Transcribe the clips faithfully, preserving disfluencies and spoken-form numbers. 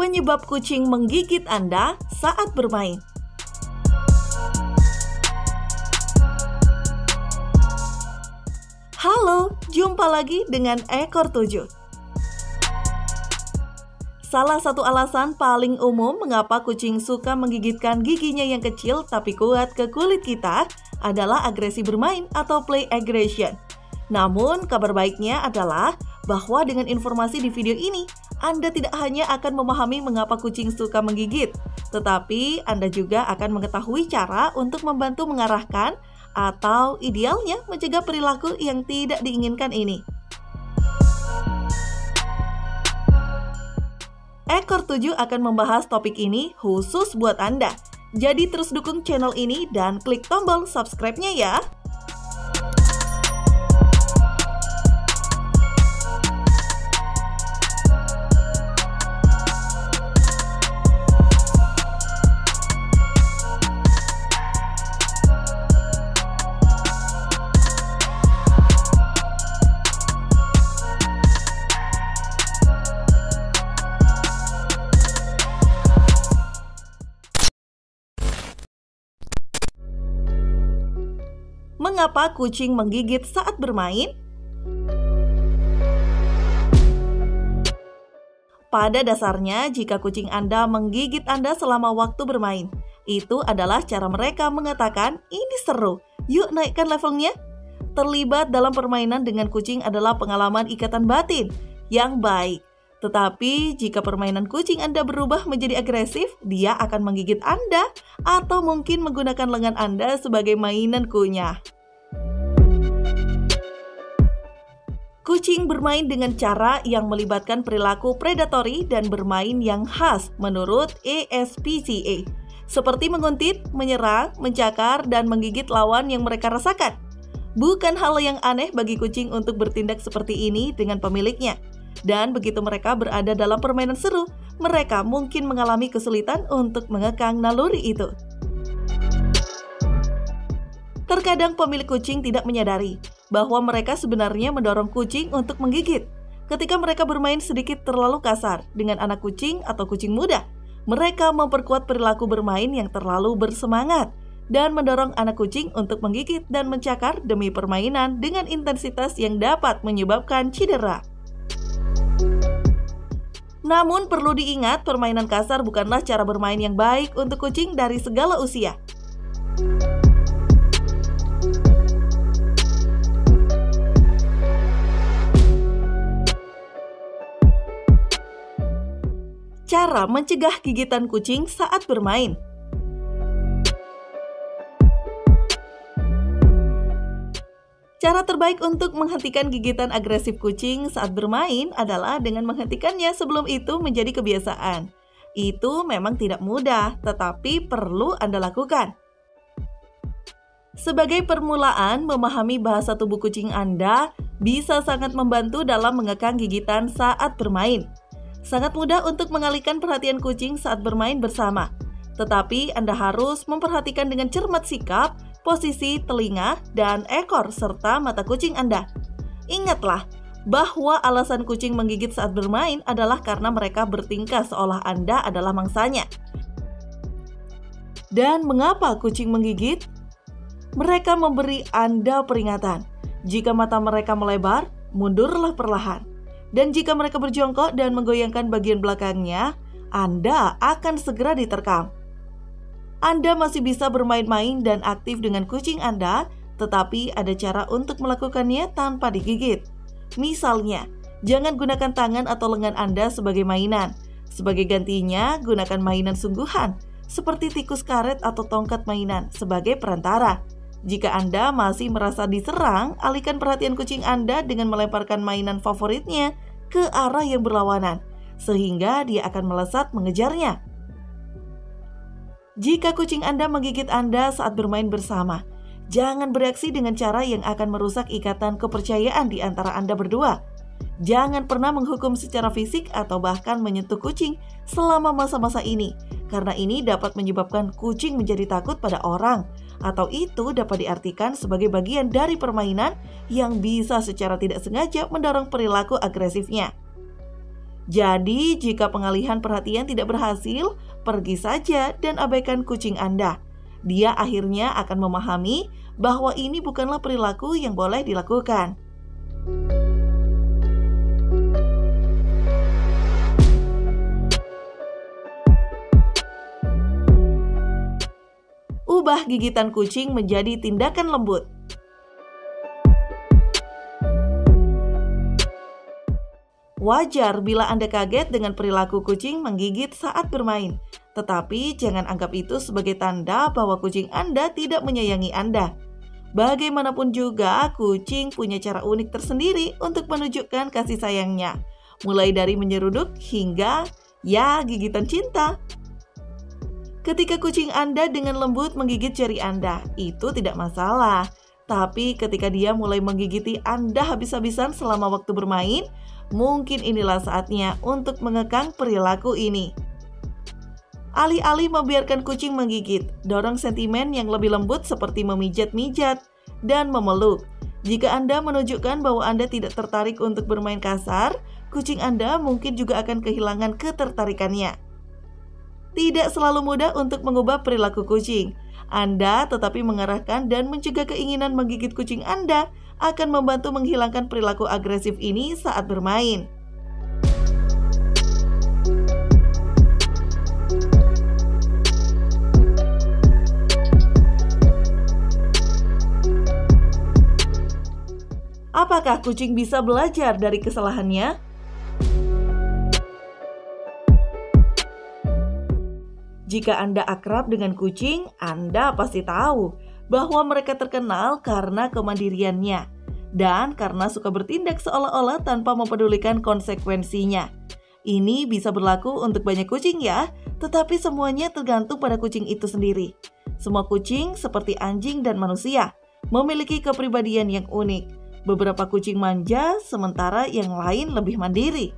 Penyebab kucing menggigit Anda saat bermain. Halo, jumpa lagi dengan Ekor Tujuh. Salah satu alasan paling umum mengapa kucing suka menggigitkan giginya yang kecil tapi kuat ke kulit kita adalah agresi bermain atau play aggression. Namun, kabar baiknya adalah bahwa dengan informasi di video ini, Anda tidak hanya akan memahami mengapa kucing suka menggigit, tetapi Anda juga akan mengetahui cara untuk membantu mengarahkan atau idealnya mencegah perilaku yang tidak diinginkan ini. Ekor Tujuh akan membahas topik ini khusus buat Anda. Jadi terus dukung channel ini dan klik tombol subscribe-nya ya. Mengapa kucing menggigit saat bermain? Pada dasarnya, jika kucing Anda menggigit Anda selama waktu bermain, itu adalah cara mereka mengatakan, "Ini seru, yuk naikkan levelnya." Terlibat dalam permainan dengan kucing adalah pengalaman ikatan batin yang baik. Tetapi jika permainan kucing Anda berubah menjadi agresif, dia akan menggigit Anda atau mungkin menggunakan lengan Anda sebagai mainan kunyah. Kucing bermain dengan cara yang melibatkan perilaku predatory dan bermain yang khas menurut A S P C A, seperti menguntit, menyerang, mencakar, dan menggigit lawan yang mereka rasakan. Bukan hal yang aneh bagi kucing untuk bertindak seperti ini dengan pemiliknya. Dan begitu mereka berada dalam permainan seru, mereka mungkin mengalami kesulitan untuk mengekang naluri itu. Terkadang pemilik kucing tidak menyadari bahwa mereka sebenarnya mendorong kucing untuk menggigit. Ketika mereka bermain sedikit terlalu kasar dengan anak kucing atau kucing muda, mereka memperkuat perilaku bermain yang terlalu bersemangat dan mendorong anak kucing untuk menggigit dan mencakar demi permainan dengan intensitas yang dapat menyebabkan cedera. Namun perlu diingat, permainan kasar bukanlah cara bermain yang baik untuk kucing dari segala usia. Cara mencegah gigitan kucing saat bermain. Cara terbaik untuk menghentikan gigitan agresif kucing saat bermain adalah dengan menghentikannya sebelum itu menjadi kebiasaan. Itu memang tidak mudah, tetapi perlu Anda lakukan. Sebagai permulaan, memahami bahasa tubuh kucing Anda bisa sangat membantu dalam mengekang gigitan saat bermain. Sangat mudah untuk mengalihkan perhatian kucing saat bermain bersama, tetapi Anda harus memperhatikan dengan cermat sikap, posisi telinga, dan ekor, serta mata kucing Anda. Ingatlah bahwa alasan kucing menggigit saat bermain adalah karena mereka bertingkah seolah Anda adalah mangsanya. Dan mengapa kucing menggigit? Mereka memberi Anda peringatan. Jika mata mereka melebar, mundurlah perlahan. Dan jika mereka berjongkok dan menggoyangkan bagian belakangnya, Anda akan segera diterkam. Anda masih bisa bermain-main dan aktif dengan kucing Anda, tetapi ada cara untuk melakukannya tanpa digigit. Misalnya, jangan gunakan tangan atau lengan Anda sebagai mainan. Sebagai gantinya, gunakan mainan sungguhan, seperti tikus karet atau tongkat mainan sebagai perantara. Jika Anda masih merasa diserang, alihkan perhatian kucing Anda dengan melemparkan mainan favoritnya ke arah yang berlawanan, sehingga dia akan melesat mengejarnya. Jika kucing Anda menggigit Anda saat bermain bersama, jangan bereaksi dengan cara yang akan merusak ikatan kepercayaan di antara Anda berdua. Jangan pernah menghukum secara fisik atau bahkan menyentuh kucing selama masa-masa ini, karena ini dapat menyebabkan kucing menjadi takut pada orang, atau itu dapat diartikan sebagai bagian dari permainan yang bisa secara tidak sengaja mendorong perilaku agresifnya. Jadi, jika pengalihan perhatian tidak berhasil, pergi saja dan abaikan kucing Anda. Dia akhirnya akan memahami bahwa ini bukanlah perilaku yang boleh dilakukan. Ubah gigitan kucing menjadi tindakan lembut. Wajar bila Anda kaget dengan perilaku kucing menggigit saat bermain, tetapi jangan anggap itu sebagai tanda bahwa kucing Anda tidak menyayangi Anda. Bagaimanapun juga, kucing punya cara unik tersendiri untuk menunjukkan kasih sayangnya, mulai dari menyeruduk hingga, ya, gigitan cinta. Ketika kucing Anda dengan lembut menggigit jari Anda, itu tidak masalah. Tapi ketika dia mulai menggigiti Anda habis-habisan selama waktu bermain, mungkin inilah saatnya untuk mengekang perilaku ini. Alih-alih membiarkan kucing menggigit, dorong sentimen yang lebih lembut seperti memijat-mijat dan memeluk. Jika Anda menunjukkan bahwa Anda tidak tertarik untuk bermain kasar, kucing Anda mungkin juga akan kehilangan ketertarikannya. Tidak selalu mudah untuk mengubah perilaku kucing. Anda tetapi mengarahkan dan mencegah keinginan menggigit kucing Anda akan membantu menghilangkan perilaku agresif ini saat bermain. Apakah kucing bisa belajar dari kesalahannya? Jika Anda akrab dengan kucing, Anda pasti tahu bahwa mereka terkenal karena kemandiriannya dan karena suka bertindak seolah-olah tanpa mempedulikan konsekuensinya. Ini bisa berlaku untuk banyak kucing ya, tetapi semuanya tergantung pada kucing itu sendiri. Semua kucing seperti anjing dan manusia memiliki kepribadian yang unik. Beberapa kucing manja, sementara yang lain lebih mandiri.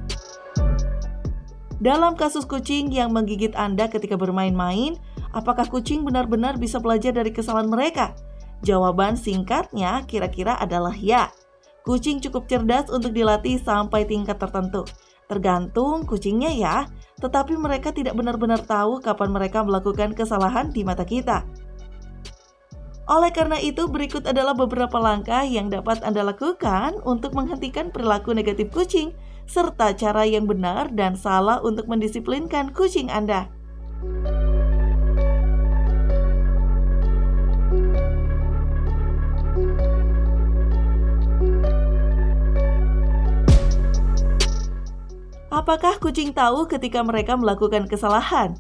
Dalam kasus kucing yang menggigit Anda ketika bermain-main, apakah kucing benar-benar bisa belajar dari kesalahan mereka? Jawaban singkatnya kira-kira adalah ya. Kucing cukup cerdas untuk dilatih sampai tingkat tertentu. Tergantung kucingnya ya, tetapi mereka tidak benar-benar tahu kapan mereka melakukan kesalahan di mata kita. Oleh karena itu, berikut adalah beberapa langkah yang dapat Anda lakukan untuk menghentikan perilaku negatif kucing, serta cara yang benar dan salah untuk mendisiplinkan kucing Anda. Apakah kucing tahu ketika mereka melakukan kesalahan?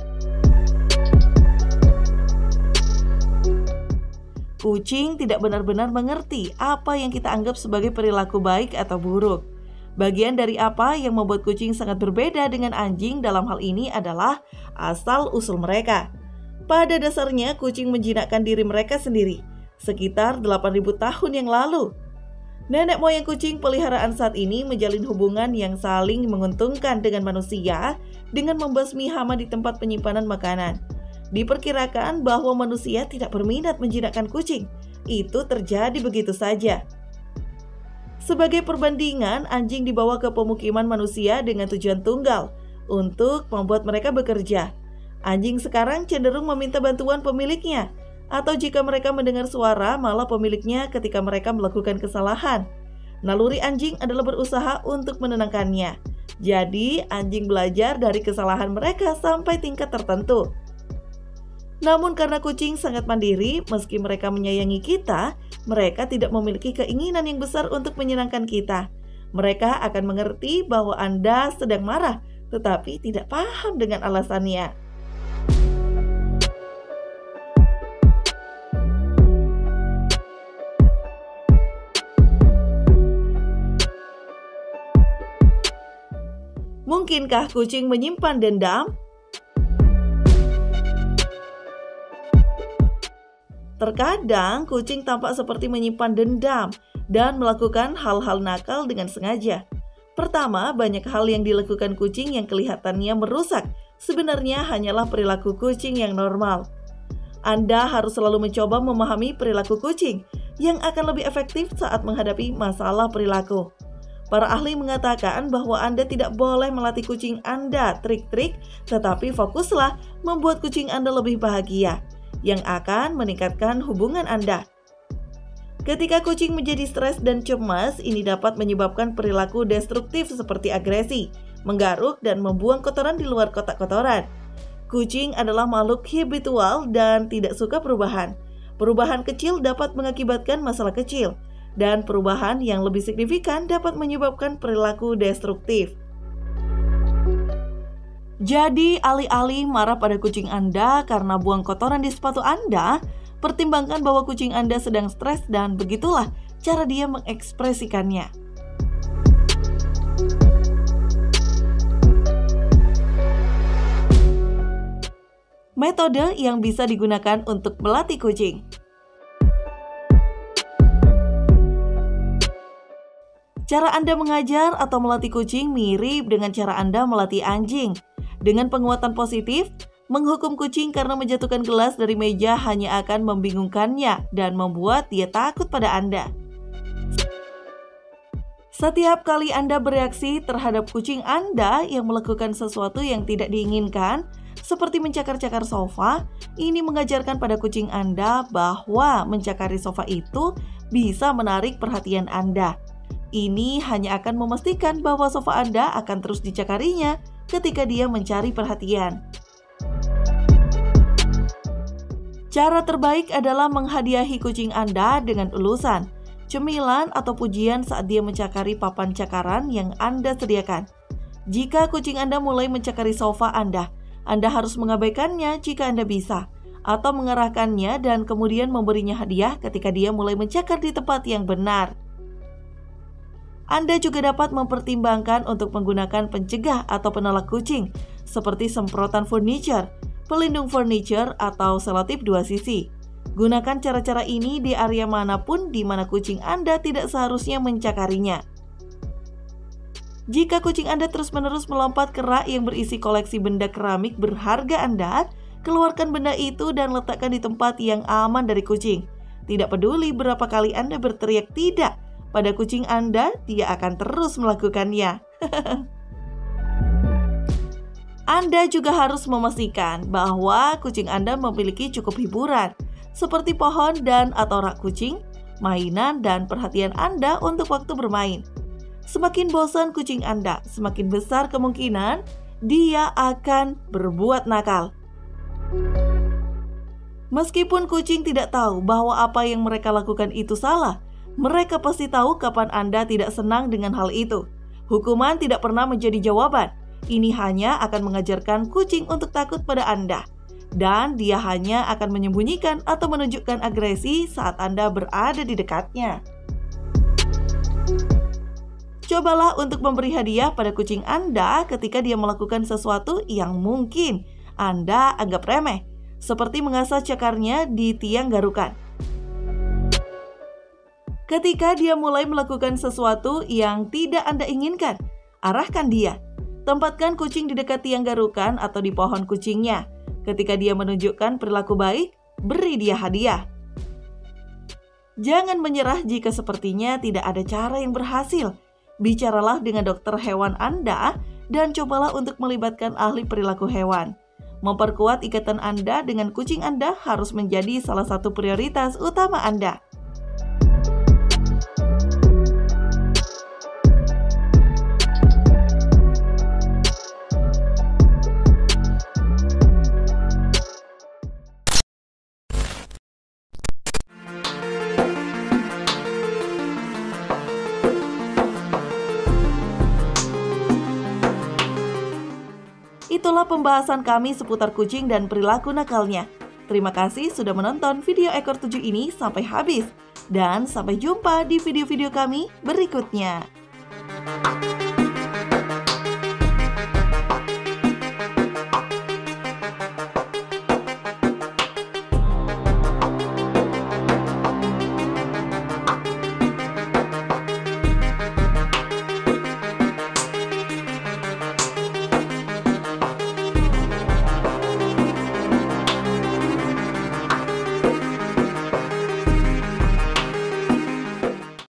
Kucing tidak benar-benar mengerti apa yang kita anggap sebagai perilaku baik atau buruk. Bagian dari apa yang membuat kucing sangat berbeda dengan anjing dalam hal ini adalah asal-usul mereka. Pada dasarnya, kucing menjinakkan diri mereka sendiri, sekitar delapan ribu tahun yang lalu. Nenek moyang kucing peliharaan saat ini menjalin hubungan yang saling menguntungkan dengan manusia dengan membasmi hama di tempat penyimpanan makanan. Diperkirakan bahwa manusia tidak berminat menjinakkan kucing. Itu terjadi begitu saja. Sebagai perbandingan, anjing dibawa ke pemukiman manusia dengan tujuan tunggal, untuk membuat mereka bekerja. Anjing sekarang cenderung meminta bantuan pemiliknya, atau jika mereka mendengar suara, malah pemiliknya ketika mereka melakukan kesalahan. Naluri anjing adalah berusaha untuk menenangkannya. Jadi, anjing belajar dari kesalahan mereka sampai tingkat tertentu. Namun karena kucing sangat mandiri, meski mereka menyayangi kita, mereka tidak memiliki keinginan yang besar untuk menyenangkan kita. Mereka akan mengerti bahwa Anda sedang marah, tetapi tidak paham dengan alasannya. Mungkinkah kucing menyimpan dendam? Terkadang kucing tampak seperti menyimpan dendam dan melakukan hal-hal nakal dengan sengaja. Pertama, banyak hal yang dilakukan kucing yang kelihatannya merusak sebenarnya hanyalah perilaku kucing yang normal. Anda harus selalu mencoba memahami perilaku kucing yang akan lebih efektif saat menghadapi masalah perilaku. Para ahli mengatakan bahwa Anda tidak boleh melatih kucing Anda trik-trik, tetapi fokuslah membuat kucing Anda lebih bahagia, yang akan meningkatkan hubungan Anda. Ketika kucing menjadi stres dan cemas, ini dapat menyebabkan perilaku destruktif seperti agresi, menggaruk, dan membuang kotoran di luar kotak kotoran. Kucing adalah makhluk habitual dan tidak suka perubahan. Perubahan kecil dapat mengakibatkan masalah kecil, dan perubahan yang lebih signifikan dapat menyebabkan perilaku destruktif. Jadi, alih-alih marah pada kucing Anda karena buang kotoran di sepatu Anda, pertimbangkan bahwa kucing Anda sedang stres dan begitulah cara dia mengekspresikannya. Metode yang bisa digunakan untuk melatih kucing. Cara Anda mengajar atau melatih kucing mirip dengan cara Anda melatih anjing. Dengan penguatan positif, menghukum kucing karena menjatuhkan gelas dari meja hanya akan membingungkannya dan membuat dia takut pada Anda. Setiap kali Anda bereaksi terhadap kucing Anda yang melakukan sesuatu yang tidak diinginkan, seperti mencakar-cakar sofa, ini mengajarkan pada kucing Anda bahwa mencakari sofa itu bisa menarik perhatian Anda. Ini hanya akan memastikan bahwa sofa Anda akan terus dicakarinya ketika dia mencari perhatian. Cara terbaik adalah menghadiahi kucing Anda dengan ulusan, cemilan, atau pujian saat dia mencakari papan cakaran yang Anda sediakan. Jika kucing Anda mulai mencakari sofa Anda, Anda harus mengabaikannya jika Anda bisa, atau mengarahkannya dan kemudian memberinya hadiah ketika dia mulai mencakar di tempat yang benar. Anda juga dapat mempertimbangkan untuk menggunakan pencegah atau penolak kucing, seperti semprotan furniture, pelindung furniture, atau selotip dua sisi. Gunakan cara-cara ini di area manapun di mana kucing Anda tidak seharusnya mencakarinya. Jika kucing Anda terus-menerus melompat ke rak yang berisi koleksi benda keramik berharga Anda, keluarkan benda itu dan letakkan di tempat yang aman dari kucing. Tidak peduli berapa kali Anda berteriak tidak pada kucing Anda, dia akan terus melakukannya. Anda juga harus memastikan bahwa kucing Anda memiliki cukup hiburan, seperti pohon dan atau rak kucing, mainan, dan perhatian Anda untuk waktu bermain. Semakin bosan kucing Anda, semakin besar kemungkinan dia akan berbuat nakal. Meskipun kucing tidak tahu bahwa apa yang mereka lakukan itu salah, mereka pasti tahu kapan Anda tidak senang dengan hal itu. Hukuman tidak pernah menjadi jawaban. Ini hanya akan mengajarkan kucing untuk takut pada Anda. Dan dia hanya akan menyembunyikan atau menunjukkan agresi saat Anda berada di dekatnya. Cobalah untuk memberi hadiah pada kucing Anda ketika dia melakukan sesuatu yang mungkin Anda anggap remeh, seperti mengasah cakarnya di tiang garukan. Ketika dia mulai melakukan sesuatu yang tidak Anda inginkan, arahkan dia. Tempatkan kucing di dekat tiang garukan atau di pohon kucingnya. Ketika dia menunjukkan perilaku baik, beri dia hadiah. Jangan menyerah jika sepertinya tidak ada cara yang berhasil. Bicaralah dengan dokter hewan Anda dan cobalah untuk melibatkan ahli perilaku hewan. Memperkuat ikatan Anda dengan kucing Anda harus menjadi salah satu prioritas utama Anda. Itulah pembahasan kami seputar kucing dan perilaku nakalnya. Terima kasih sudah menonton video ekor tujuh ini sampai habis. Dan sampai jumpa di video-video kami berikutnya.